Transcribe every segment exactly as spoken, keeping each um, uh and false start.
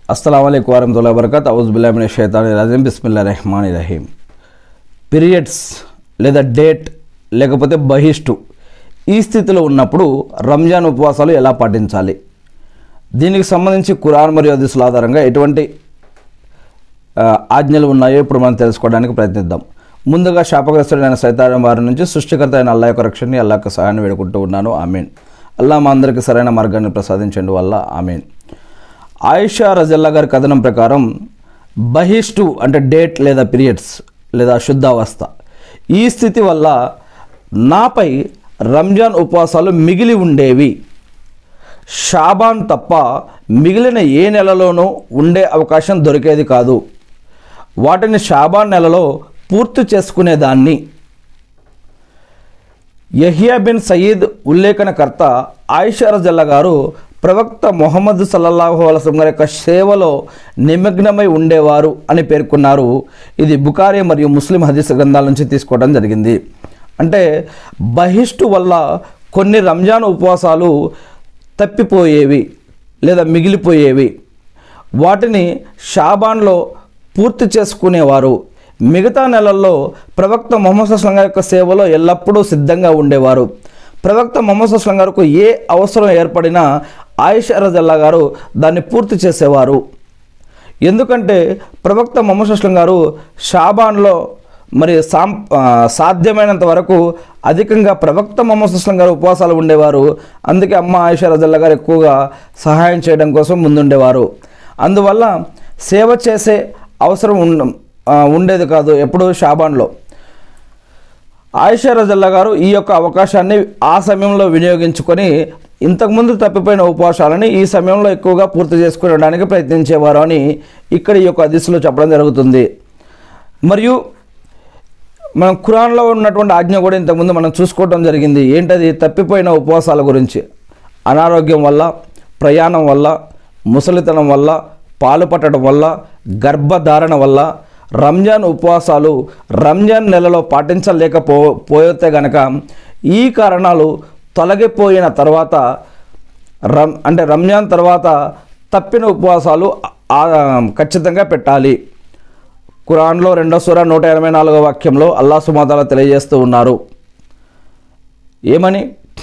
అస్సలాము అలైకుం వరహ్మతుల్లాహి వబరకాతుహు. ఔజు బిల్లాహి మినష్ షైతానిర్ రజీం. బిస్మిల్లాహిర్ రహ్మానిర్ రహీం. పీరియడ్స్ లేదా డేట్ లేకపోతే బహిష్టు ఈ స్థితిలో ఉన్నప్పుడు రంజాన్ ఉపవాసాలు ఎలా పాటించాలి, దీనికి సంబంధించి ఖురాన్ మరియు హదీసుల ఆధారంగా ఎటువంటి ఆజ్ఞలు ఉన్నాయో ఇప్పుడు మనం తెలుసుకోవడానికి ప్రయత్నిద్దాం. ముందుగా శాపగ్రస్తుడైన సైతాన్ వారి నుంచి సృష్టికర్త అయిన అల్లాహ్ యొక్క రక్షణని, అల్లాహ్ యొక్క సహాయాన్ని వేడుకుంటూ ఉన్నాను. ఆమీన్. అల్లాహ్ మా అందరికీ సరైన మార్గాన్ని ప్రసాదించండి వల్ల ఆమీన్. ఆయిషా రజల్లా గారి కథనం ప్రకారం బహిష్టు అంటే డేట్ లేదా పీరియడ్స్ లేదా శుద్ధావస్థ ఈ స్థితి వల్ల నాపై రంజాన్ ఉపవాసాలు మిగిలి ఉండేవి. షాబాన్ తప్ప మిగిలిన ఏ నెలలోనూ ఉండే అవకాశం దొరికేది కాదు. వాటిని షాబాన్ నెలలో పూర్తి చేసుకునేదాన్ని. యహియా బిన్ సయీద్ ఉల్లేఖనకర్త ఆయిషా రజల్లా గారు ప్రవక్త ముహమ్మద్ సల్లల్లాహు అలైహి వసల్లం గారి యొక్క సేవలో నిమగ్నమై ఉండేవారు అని పేర్కొన్నారు. ఇది బుఖారీ మరియు ముస్లిం హదీస్ గ్రంథాల నుంచి తీసుకోవడం జరిగింది. అంటే బహిష్టు వల్ల కొన్ని రంజాన్ ఉపవాసాలు తప్పిపోయేవి లేదా మిగిలిపోయేవి. వాటిని షాబాన్లో పూర్తి చేసుకునేవారు. మిగతా నెలల్లో ప్రవక్త ముహమ్మద్ సల్లల్లాహు అలైహి వసల్లం గారి యొక్క సేవలో ఎల్లప్పుడూ సిద్ధంగా ఉండేవారు. ప్రవక్త ముహమ్మద్ సల్లల్లాహు అలైహి వసల్లం గారికి ఏ అవసరం ఏర్పడినా ఆయిషా రజల్లా గారు దాన్ని పూర్తి చేసేవారు. ఎందుకంటే ప్రవక్త ముహమ్మద్ సల్లల్లాహు అలైహి వసల్లం గారు షాబాన్లో మరి సాం సాధ్యమైనంత వరకు అధికంగా ప్రవక్త ముహమ్మద్ సల్లల్లాహు అలైహి వసల్లం గారు ఉపవాసాలు ఉండేవారు. అందుకే అమ్మ ఆయిషా రజల్లా గారు ఎక్కువగా సహాయం చేయడం కోసం ముందుండేవారు. అందువల్ల సేవ చేసే అవసరం ఉండ ఉండేది కాదు ఎప్పుడు షాబాన్లో. ఆయిషా రజల్లా గారు ఈ యొక్క అవకాశాన్ని ఆ సమయంలో వినియోగించుకొని ఇంతకుముందు తప్పిపోయిన ఉపవాసాలని ఈ సమయంలో ఎక్కువగా పూర్తి చేసుకోవడానికి ప్రయత్నించేవారు అని ఇక్కడ ఈ యొక్క హదీసులో చెప్పడం జరుగుతుంది. మరియు మనం ఖురాన్లో ఉన్నటువంటి ఆజ్ఞ కూడా ఇంతకుముందు మనం చూసుకోవడం జరిగింది. ఏంటది? తప్పిపోయిన ఉపవాసాల గురించి. అనారోగ్యం వల్ల, ప్రయాణం వల్ల, ముసలితనం వల్ల, పాలు పట్టడం వల్ల, గర్భధారణ వల్ల రంజాన్ ఉపవాసాలు రంజాన్ నెలలో పాటించలేకపో పోతే గనక ఈ కారణాలు తొలగిపోయిన తర్వాత రం అంటే రంజాన్ తర్వాత తప్పిన ఉపవాసాలు ఖచ్చితంగా పెట్టాలి. ఖురాన్లో రెండో సూరా నూట ఎనభై నాలుగో వాక్యంలో అల్లాహ్ సుబ్హానహు వ తఆలా తెలియజేస్తూ ఉన్నారు. ఏమని?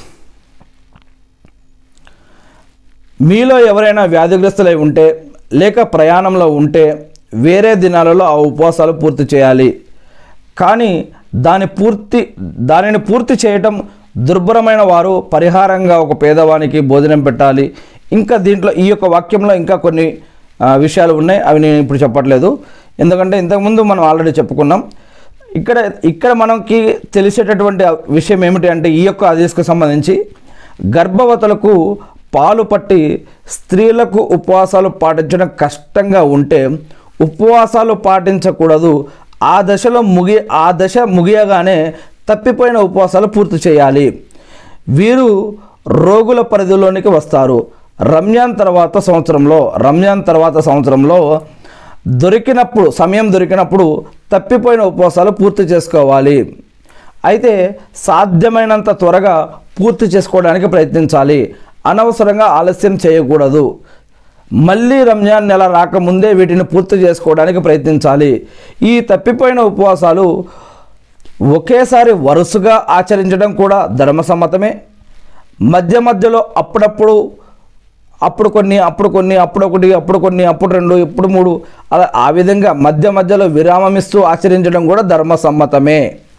మీలో ఎవరైనా వ్యాధిగ్రస్తులై ఉంటే లేక ప్రయాణంలో ఉంటే వేరే దినాలలో ఆ ఉపవాసాలు పూర్తి చేయాలి. కానీ దాని పూర్తి దానిని పూర్తి చేయటం దుర్భరమైన వారు పరిహారంగా ఒక పేదవానికి భోజనం పెట్టాలి. ఇంకా దీంట్లో ఈ యొక్క వాక్యంలో ఇంకా కొన్ని విషయాలు ఉన్నాయి, అవి నేను ఇప్పుడు చెప్పట్లేదు. ఎందుకంటే ఇంతకుముందు మనం ఆల్రెడీ చెప్పుకున్నాం. ఇక్కడ ఇక్కడ మనకి తెలిసేటటువంటి విషయం ఏమిటి అంటే ఈ యొక్క హదీస్కు సంబంధించి గర్భవతులకు పాలు పట్టి స్త్రీలకు ఉపవాసాలు పాటించడం కష్టంగా ఉంటే ఉపవాసాలు పాటించకూడదు. ఆ దశలో ముగి ఆ దశ ముగియగానే తప్పిపోయిన ఉపవాసాలు పూర్తి చేయాలి. వీరు రోగుల పరిధిలోనికి వస్తారు. రంజాన్ తర్వాత సంవత్సరంలో రంజాన్ తర్వాత సంవత్సరంలో దొరికినప్పుడు సమయం దొరికినప్పుడు తప్పిపోయిన ఉపవాసాలు పూర్తి చేసుకోవాలి. అయితే సాధ్యమైనంత త్వరగా పూర్తి చేసుకోవడానికి ప్రయత్నించాలి. అనవసరంగా ఆలస్యం చేయకూడదు. మళ్ళీ రంజాన్ నెల రాకముందే వీటిని పూర్తి చేసుకోవడానికి ప్రయత్నించాలి. ఈ తప్పిపోయిన ఉపవాసాలు ఒకేసారి వరుసగా ఆచరించడం కూడా ధర్మసమ్మతమే. మధ్య మధ్యలో అప్పుడప్పుడు అప్పుడు కొన్ని అప్పుడు కొన్ని అప్పుడు ఒకటి అప్పుడు కొన్ని అప్పుడు రెండు ఇప్పుడు మూడు అలా ఆ విధంగా మధ్య మధ్యలో విరామం ఇస్తూ ఆచరించడం కూడా ధర్మసమ్మతమే.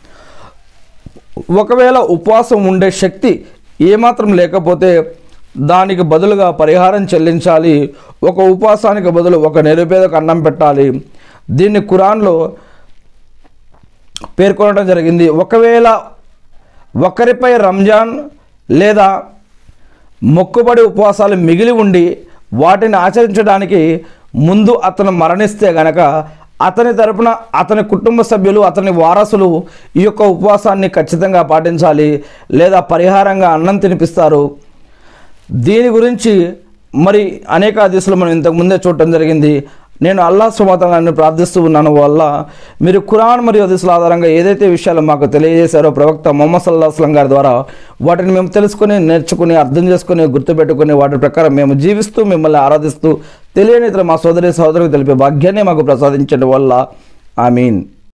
ఒకవేళ ఉపవాసం ఉండే శక్తి ఏమాత్రం లేకపోతే దానికి బదులుగా పరిహారం చెల్లించాలి. ఒక ఉపవాసానికి బదులు ఒక నిరుపేదకు అన్నం పెట్టాలి. దీన్ని ఖురాన్లో పేర్కొనడం జరిగింది. ఒకవేళ ఒకరిపై రంజాన్ లేదా మొక్కుబడి ఉపవాసాలు మిగిలి ఉండి వాటిని ఆచరించడానికి ముందు అతను మరణిస్తే గనక అతని తరపున అతని కుటుంబ సభ్యులు అతని వారసులు ఈ యొక్క ఉపవాసాన్ని ఖచ్చితంగా పాటించాలి లేదా పరిహారంగా అన్నం తినిపిస్తారు. దీని గురించి మరి అనేక హదీసులు మనం ఇంతకుముందే చూడటం జరిగింది. నేను అల్లాహ్ సుబ్హానహు వ తఆలాని ప్రార్థిస్తూ ఉన్నాను వల్ల మీరు ఖురాన్ మరియు హదీసుల ఆధారంగా ఏదైతే విషయాలు మాకు తెలియజేశారో ప్రవక్త ముహమ్మద్ సల్లల్లాహు అలైహి వసల్లం గారి ద్వారా వాటిని మేము తెలుసుకొని నేర్చుకుని అర్థం చేసుకుని గుర్తుపెట్టుకుని వాటి ప్రకారం మేము జీవిస్తూ మిమ్మల్ని ఆరాధిస్తూ తెలియని ఇతర మా సోదరి సోదరులకు తెలిపే భాగ్యాన్ని మాకు ప్రసాదించడం వల్ల ఆమీన్.